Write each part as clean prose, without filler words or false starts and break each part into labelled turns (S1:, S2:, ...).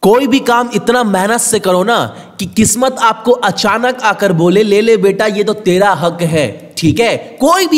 S1: कोई भी काम इतना मेहनत से करो ना कि किस्मत आपको अचानक आकर बोले ले ले बेटा ये तो तेरा हक है। ठीक है, कोई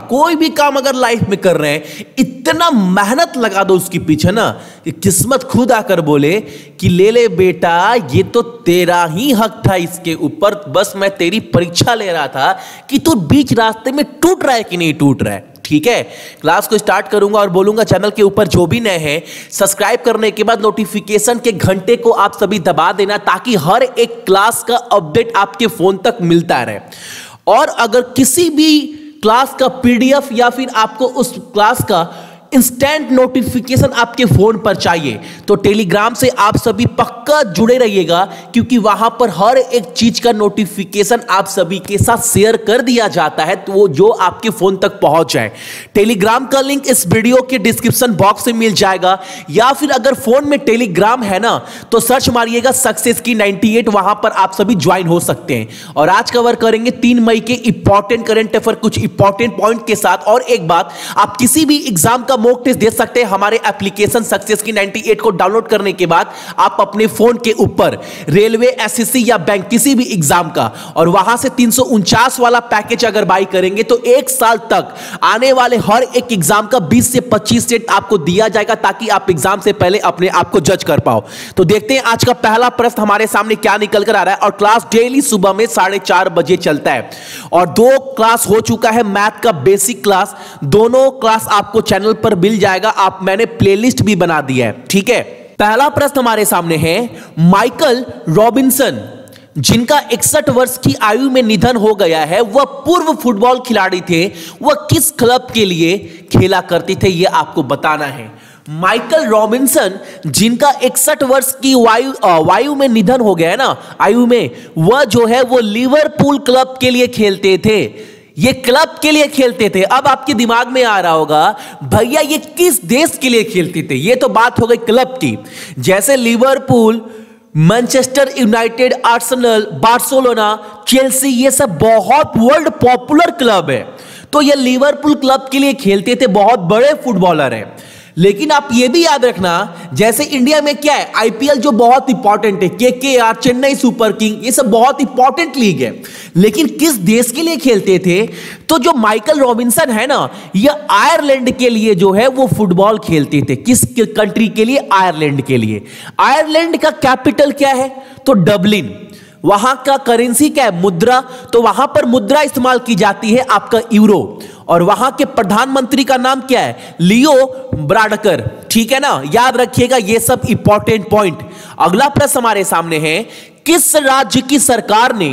S1: भी काम अगर लाइफ में कर रहे हैं इतना मेहनत लगा दो उसके पीछे ना कि किस्मत खुद आकर बोले कि ले ले बेटा ये तो तेरा ही हक था इसके ऊपर, बस मैं तेरी परीक्षा ले रहा था कि तू बीच रास्ते में टूट रहा है कि नहीं टूट रहा है। ठीक है, क्लास को स्टार्ट करूंगा और बोलूंगा चैनल के ऊपर जो भी नए हैं सब्सक्राइब करने के बाद नोटिफिकेशन के घंटे को आप सभी दबा देना ताकि हर एक क्लास का अपडेट आपके फोन तक मिलता रहे। और अगर किसी भी क्लास का पीडीएफ या फिर आपको उस क्लास का इंस्टेंट नोटिफिकेशन आपके फोन पर चाहिए तो टेलीग्राम से आप सभी पक्का जुड़े रहिएगा, क्योंकि वहां पर हर एक चीज का नोटिफिकेशन आप सभी के साथ शेयर कर दिया जाता है तो वो जो आपके फोन तक पहुंच जाए। टेलीग्राम का लिंक इस वीडियो के डिस्क्रिप्शन बॉक्स में मिल जाएगा, या फिर अगर फोन में टेलीग्राम है ना तो सर्च मारिएगा सक्सेस की 98, वहां पर आप सभी ज्वाइन हो सकते हैं। और आज कवर करेंगे 3 मई के इंपॉर्टेंट करंट अफेयर कुछ इंपॉर्टेंट पॉइंट के साथ। और एक बात, आप किसी भी एग्जाम का मॉक टेस्ट दे सकते हैं हमारे एप्लीकेशन सक्सेस की 98 को डाउनलोड करने के बाद। आप अपने फोन के ऊपर रेलवे, एसएससी या बैंक किसी भी एग्जाम का, और वहां से 349 वाला पैकेज अगर बाई करेंगे तो 1 साल तक आने वाले हर एक एग्जाम का 20 से 25 सेट आपको दिया जाएगा ताकि आप एग्जाम से पहले अपने आप को जज कर पाओ। तो देखते हैं आज का पहला प्रश्न हमारे सामने क्या निकल कर आ रहा है। और क्लास डेली सुबह में 4:30 बजे चलता है और 2 क्लास हो चुका है मैथ का बेसिक क्लास, दोनों क्लास आपको चैनल पर मिल जाएगा। मैंने प्लेलिस्ट भी बना दिया है। ठीक है, पहला प्रश्न हमारे सामने है, माइकल रॉबिन्सन जिनका 61 वर्ष की आयु में निधन हो गया है वह पूर्व फुटबॉल खिलाड़ी थे, वह किस क्लब के लिए खेला करते थे यह आपको बताना है। माइकल रॉबिन्सन जिनका 61 वर्ष की वायु में निधन हो गया है ना, आयु में, वह जो है वो लिवरपूल क्लब के लिए खेलते थे। ये क्लब के लिए खेलते थे। अब आपके दिमाग में आ रहा होगा भैया ये किस देश के लिए खेलते थे, ये तो बात हो गई क्लब की। जैसे Liverpool, Manchester United, Arsenal, Barcelona, Chelsea, ये सब बहुत वर्ल्ड पॉपुलर क्लब है। तो ये लिवरपूल क्लब के लिए खेलते थे, बहुत बड़े फुटबॉलर हैं। लेकिन आप ये भी याद रखना, जैसे इंडिया में क्या है आईपीएल जो बहुत इंपॉर्टेंट है, केकेआर, चेन्नई सुपर किंग, ये सब बहुत इंपॉर्टेंट लीग है। लेकिन किस देश के लिए खेलते थे, तो जो माइकल रॉबिन्सन है ना ये आयरलैंड के लिए जो है वो फुटबॉल खेलते थे। किस कंट्री के लिए? आयरलैंड के लिए। आयरलैंड का कैपिटल क्या है? तो डबलिन। वहां का करेंसी क्या है? मुद्रा। तो वहां पर मुद्रा इस्तेमाल की जाती है आपका यूरो। और वहां के प्रधानमंत्री का नाम क्या है? लियो ब्राडकर। ठीक है ना, याद रखिएगा ये सब इंपॉर्टेंट पॉइंट। अगला प्रश्न हमारे सामने है, किस राज्य की सरकार ने,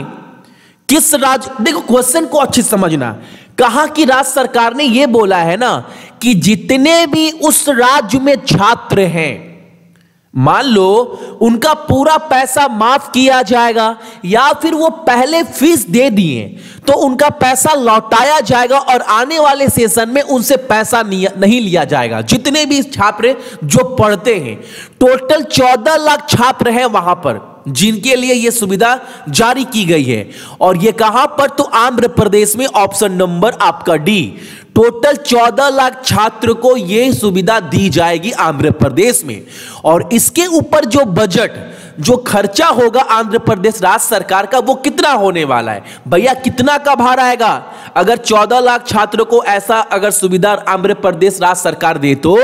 S1: किस राज्य, देखो क्वेश्चन को अच्छे समझना, कहा कि राज्य सरकार ने यह बोला है ना कि जितने भी उस राज्य में छात्र हैं मान लो उनका पूरा पैसा माफ किया जाएगा या फिर वो पहले फीस दे दिए तो उनका पैसा लौटाया जाएगा और आने वाले सेशन में उनसे पैसा नहीं लिया जाएगा। जितने भी छात्र जो पढ़ते हैं, टोटल 14 लाख छात्र हैं वहां पर जिनके लिए यह सुविधा जारी की गई है। और यह कहां पर? तो आंध्र प्रदेश में, ऑप्शन नंबर आपका डी। टोटल 14 लाख छात्र को यह सुविधा दी जाएगी आंध्र प्रदेश में। और इसके ऊपर जो बजट, जो खर्चा होगा आंध्र प्रदेश राज्य सरकार का, वो कितना होने वाला है भैया? कितना का भार आएगा? अगर 14 लाख छात्रों को ऐसा अगर सुविधा आंध्र प्रदेश राज्य सरकार दे तो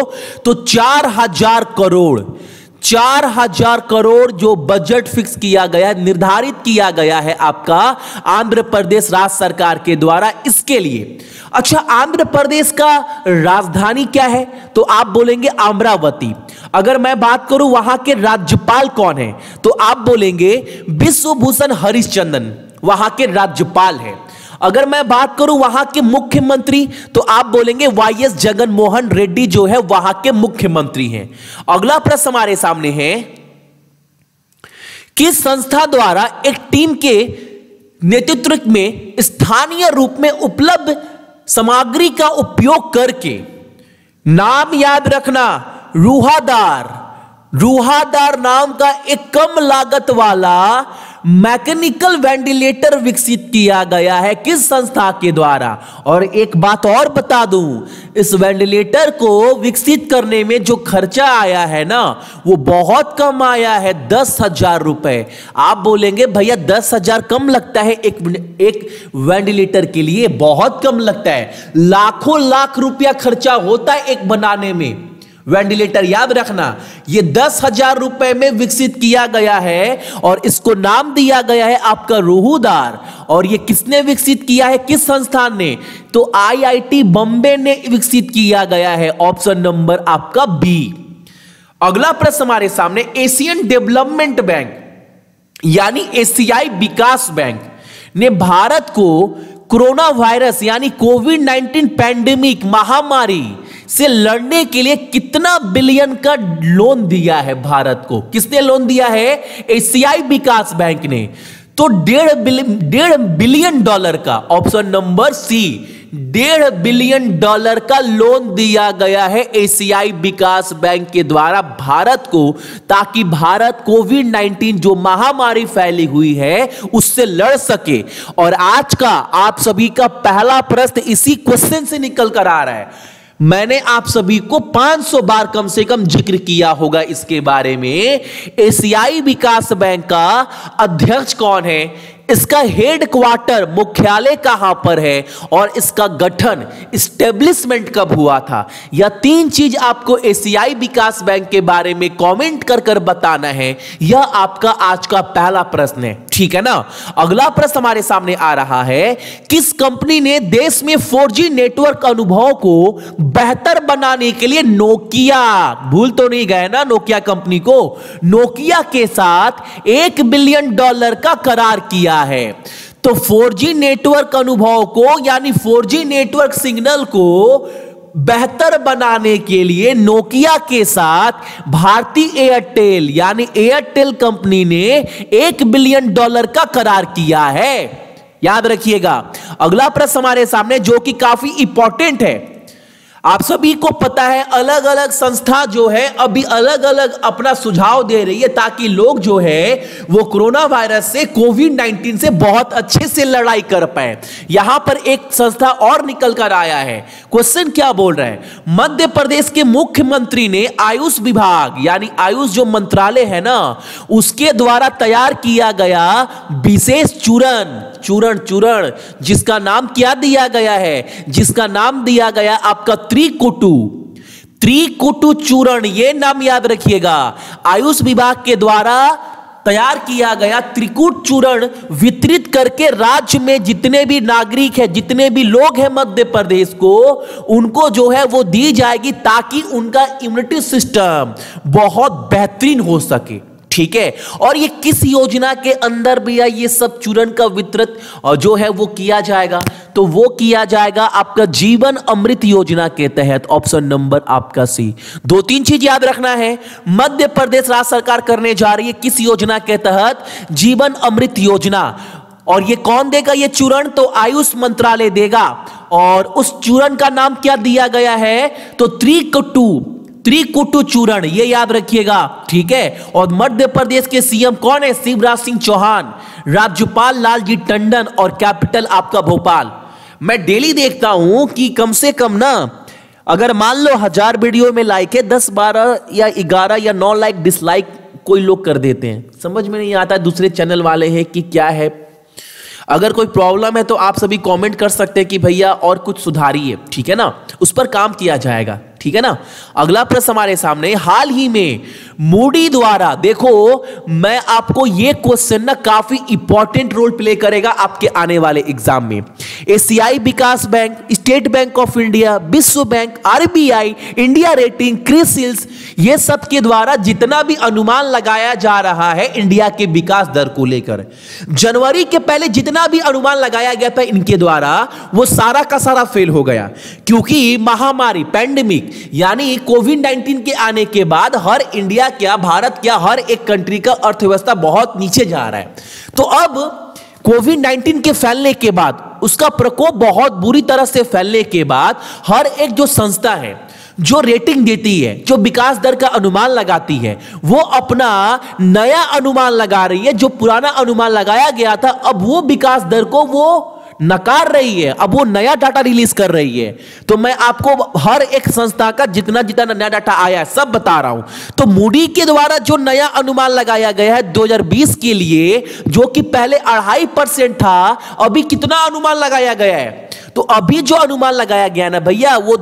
S1: 4,000 करोड़, 4,000 करोड़ जो बजट फिक्स किया गया, निर्धारित किया गया है आपका आंध्र प्रदेश राज्य सरकार के द्वारा इसके लिए। अच्छा, आंध्र प्रदेश का राजधानी क्या है? तो आप बोलेंगे अमरावती। अगर मैं बात करूं वहां के राज्यपाल कौन है, तो आप बोलेंगे विश्वभूषण हरिश्चंद्रन वहां के राज्यपाल हैं। अगर मैं बात करूं वहां के मुख्यमंत्री, तो आप बोलेंगे वाईएस जगनमोहन रेड्डी जो है वहां के मुख्यमंत्री हैं। अगला प्रश्न हमारे सामने है, किस संस्था द्वारा एक टीम के नेतृत्व में स्थानीय रूप में उपलब्ध सामग्री का उपयोग करके, नाम याद रखना, रूहादार, रूहादार नाम का एक कम लागत वाला मैकेनिकल वेंटिलेटर विकसित किया गया है किस संस्था के द्वारा। और एक बात और बता दूं, इस वेंटिलेटर को विकसित करने में जो खर्चा आया है ना, वो बहुत कम आया है, 10,000 रुपए। आप बोलेंगे भैया 10,000 कम लगता है एक वेंटिलेटर के लिए? बहुत कम लगता है। लाखों लाख रुपया खर्चा होता है एक बनाने में वेंटिलेटर। याद रखना, ये 10,000 रुपए में विकसित किया गया है और इसको नाम दिया गया है आपका रूहदार। और ये किसने विकसित किया है, किस संस्थान ने? तो IIT बॉम्बे ने विकसित किया गया है। ऑप्शन नंबर आपका बी। अगला प्रश्न हमारे सामने, एशियन डेवलपमेंट बैंक यानी एशियाई विकास बैंक ने भारत को कोरोना वायरस यानी कोविड-19 पैंडेमिक महामारी से लड़ने के लिए कितना बिलियन का लोन दिया है भारत को? किसने लोन दिया है? एशियाई विकास बैंक ने। तो $1.5 बिलियन का, ऑप्शन नंबर सी, $1.5 बिलियन का लोन दिया गया है एशियाई विकास बैंक के द्वारा भारत को, ताकि भारत कोविड-19 जो महामारी फैली हुई है उससे लड़ सके। और आज का आप सभी का पहला प्रश्न इसी क्वेश्चन से निकल कर आ रहा है। मैंने आप सभी को 500 बार कम से कम जिक्र किया होगा इसके बारे में। एशियाई विकास बैंक का अध्यक्ष कौन है, इसका हेड क्वार्टर मुख्यालय कहां पर है और इसका गठन इस्टेब्लिशमेंट कब हुआ था? यह 3 चीज आपको एशियाई विकास बैंक के बारे में कमेंट कर कर बताना है। यह आपका आज का पहला प्रश्न है, ठीक है ना। अगला प्रश्न हमारे सामने आ रहा है, किस कंपनी ने देश में 4G नेटवर्क अनुभव को बेहतर बनाने के लिए नोकिया, भूल तो नहीं गए ना नोकिया कंपनी को, नोकिया के साथ $1 बिलियन का करार किया है? तो 4G नेटवर्क अनुभव को यानी 4G नेटवर्क सिग्नल को बेहतर बनाने के लिए नोकिया के साथ भारतीय एयरटेल यानी एयरटेल कंपनी ने $1 बिलियन का करार किया है। याद रखिएगा। अगला प्रश्न हमारे सामने जो कि काफी इंपॉर्टेंट है। आप सभी को पता है अलग अलग संस्था जो है अभी अलग अलग अपना सुझाव दे रही है ताकि लोग जो है वो कोरोना वायरस से कोविड-19 से बहुत अच्छे से लड़ाई कर पाए। यहां पर एक संस्था और निकल कर आया है। क्वेश्चन क्या बोल रहा है, मध्य प्रदेश के मुख्यमंत्री ने आयुष विभाग यानी आयुष जो मंत्रालय है ना, उसके द्वारा तैयार किया गया विशेष चूर्ण जिसका नाम क्या दिया गया है, जिसका नाम दिया गया आपका त्रिकुटु चूर्ण। यह नाम याद रखिएगा। आयुष विभाग के द्वारा तैयार किया गया त्रिकुट चूर्ण वितरित करके राज्य में जितने भी नागरिक हैं, जितने भी लोग हैं मध्य प्रदेश को, उनको जो है वो दी जाएगी ताकि उनका इम्यूनिटी सिस्टम बहुत बेहतरीन हो सके, ठीक है। और ये किस योजना के अंदर भी ये सब चूर्ण का वितरण जो है वो किया जाएगा? तो वो किया जाएगा आपका जीवन अमृत योजना के तहत। ऑप्शन नंबर आपका सी। 2-3 चीज याद रखना है, मध्य प्रदेश राज्य सरकार करने जा रही है किस योजना के तहत? जीवन अमृत योजना। और ये कौन देगा ये चूर्ण? तो आयुष मंत्रालय देगा। और उस चूर्ण का नाम क्या दिया गया है? तो त्रिकुटु चूर्ण, ये याद रखिएगा, ठीक है। और मध्य प्रदेश के सीएम कौन है? शिवराज सिंह चौहान, राज्यपाल लालजी टंडन और कैपिटल आपका भोपाल। मैं डेली देखता हूं कि कम से कम ना, अगर मान लो 1000 वीडियो में लाइक है, 10, 12 या 11 या 9 लाइक डिसलाइक कोई लोग कर देते हैं। समझ में नहीं आता दूसरे चैनल वाले हैं कि क्या है। अगर कोई प्रॉब्लम है तो आप सभी कमेंट कर सकते हैं कि भैया और कुछ सुधारिए, ठीक है ना, उस पर काम किया जाएगा, ठीक है ना। अगला प्रश्न हमारे सामने, हाल ही में मूडी द्वारा, देखो मैं आपको ये क्वेश्चन ना काफी इंपॉर्टेंट रोल प्ले करेगा आपके आने वाले एग्जाम में। एशियाई विकास bank, state bank of India, विश्व bank, RBI, India rating, CRISIL's, ये सब के द्वारा जितना भी अनुमान लगाया जा रहा है इंडिया के विकास दर को लेकर, जनवरी के पहले जितना भी अनुमान लगाया गया था इनके द्वारा, वो सारा का सारा फेल हो गया। क्योंकि महामारी पैंडेमिक यानी कोविड-19 के आने के बाद हर इंडिया क्या, भारत क्या, हर एक कंट्री का अर्थव्यवस्था बहुत नीचे जा रहा है। तो अब कोविड-19 के फैलने के बाद, उसका प्रकोप बहुत बुरी तरह से फैलने के बाद, हर एक जो संस्था है जो रेटिंग देती है, जो विकास दर का अनुमान लगाती है, वो अपना नया अनुमान लगा रही है। जो पुराना अनुमान लगाया गया था, अब वो विकास दर को वो नकार रही है, अब वो नया डाटा रिलीज कर रही है। तो मैं आपको हर एक संस्था का जितना जितना नया डाटा आया है सब बता रहा हूं। तो मूडी के द्वारा जो नया अनुमान लगाया गया है 2020 के लिए, जो कि पहले 2.5% था, अभी कितना अनुमान लगाया गया है? तो अभी जो अनुमान लगाया गया ना भैया, वो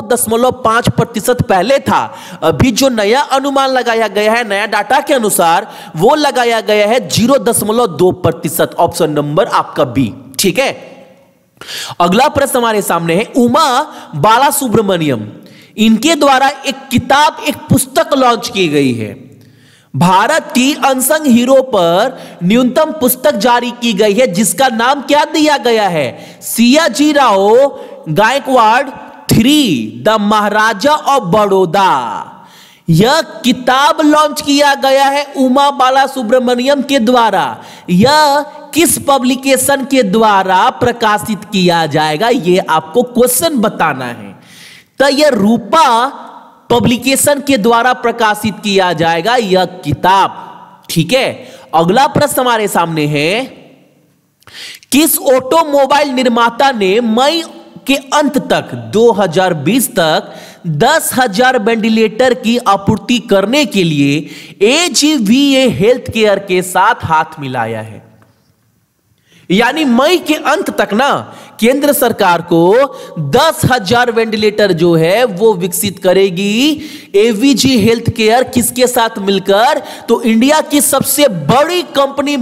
S1: 2.5% पहले था। अभी जो नया अनुमान लगाया गया है नया डाटा के अनुसार, वो लगाया गया है 0.2%। ऑप्शन नंबर आपका बी, ठीक है। अगला प्रश्न हमारे सामने है उमा बाला सुब्रमण्यम, इनके द्वारा एक किताब, एक पुस्तक लॉन्च की गई है। भारत की अनसंग हीरो पर न्यूनतम पुस्तक जारी की गई है, जिसका नाम क्या दिया गया है? Sayaji Rao Gaekwad 3 the Maharaja of Baroda. यह किताब लॉन्च किया गया है उमा बाला सुब्रमण्यम के द्वारा। यह किस पब्लिकेशन के द्वारा प्रकाशित किया जाएगा, यह आपको क्वेश्चन बताना है। तो यह रूपा पब्लिकेशन के द्वारा प्रकाशित किया जाएगा यह किताब, ठीक है। अगला प्रश्न हमारे सामने है, किस ऑटोमोबाइल निर्माता ने मई के अंत तक 2020 तक 10,000 वेंटिलेटर की आपूर्ति करने के लिए AGVA हेल्थ केयर के साथ हाथ मिलाया है? यानी मई के अंत तक ना केंद्र सरकार को 10,000 वेंटिलेटर जो है वो विकसित करेगी AVG हेल्थ केयर। किसके साथ मिलकर? तो इंडिया की सबसे बड़ी कंपनी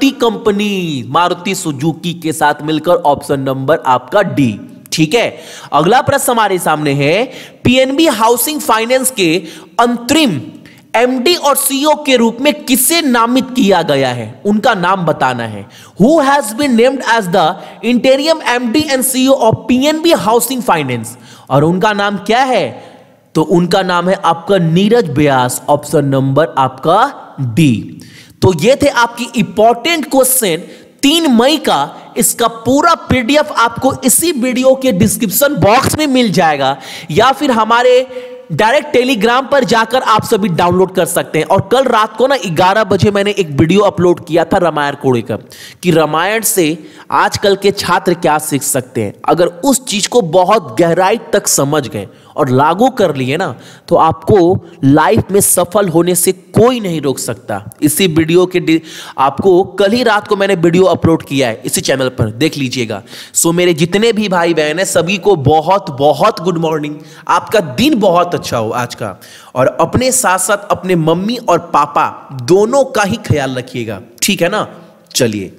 S1: मारुति सुजुकी के साथ मिलकर। ऑप्शन नंबर आपका डी, ठीक है। अगला प्रश्न हमारे सामने है, PNB हाउसिंग फाइनेंस के अंतरिम MD और CEO के रूप में किसे नामित किया गया है? उनका नाम बताना है। Who has been named as the interim MD and CEO of PNB housing finance? और उनका नाम क्या है? तो उनका नाम है आपका नीरज व्यास। ऑप्शन नंबर आपका डी। तो ये थे आपकी इंपॉर्टेंट क्वेश्चन 3 मई का। इसका पूरा PDF आपको इसी वीडियो के डिस्क्रिप्शन बॉक्स में मिल जाएगा, या फिर हमारे डायरेक्ट टेलीग्राम पर जाकर आप सभी डाउनलोड कर सकते हैं। और कल रात को ना 11 बजे मैंने एक वीडियो अपलोड किया था रामायण कोड़े का, कि रामायण से आजकल के छात्र क्या सीख सकते हैं। अगर उस चीज को बहुत गहराई तक समझ गए और लागू कर लिए ना, तो आपको लाइफ में सफल होने से कोई नहीं रोक सकता। इसी वीडियो के आपको कल ही रात को मैंने वीडियो अपलोड किया है इसी चैनल पर, देख लीजिएगा। सो मेरे जितने भी भाई बहन हैं सभी को बहुत बहुत गुड मॉर्निंग। आपका दिन बहुत अच्छा हो आज का, और अपने साथ साथ अपने मम्मी और पापा दोनों का ही ख्याल रखिएगा, ठीक है ना। चलिए।